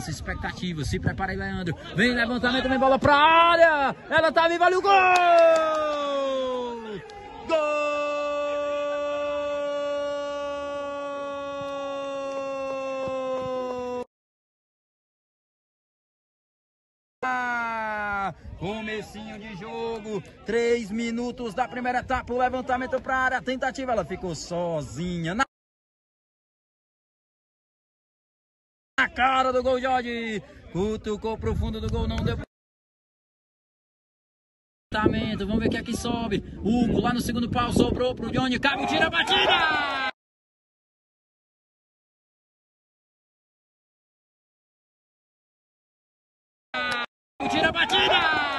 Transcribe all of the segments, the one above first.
esperança, expectativa. Se prepara aí, Leandro. Vem levantamento, vem bola pra área. Ela tá viva, olha o gol! Gol! Comecinho de jogo, 3 minutos da primeira etapa, o levantamento para a área, a tentativa, ela ficou sozinha na cara do gol, Jorge, cutucou pro fundo do gol, não deu. Vamos ver quem é que sobe, Hugo lá no segundo pau, sobrou pro Johnny, Cabo tira a batida! Tira a batida!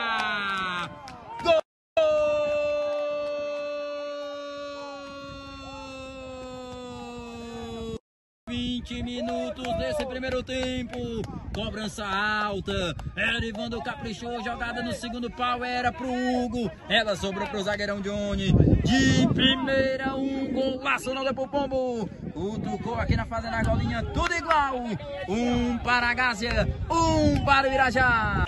20 minutos desse primeiro tempo, cobrança alta, Erivaldo caprichou, jogada no segundo pau, era pro Hugo, ela sobrou pro zagueirão Johnny, de primeira um golaço, não deu pro Pombo, cutucou aqui na fazenda Golinha, tudo igual, um para a Gásia, um para o Irajá.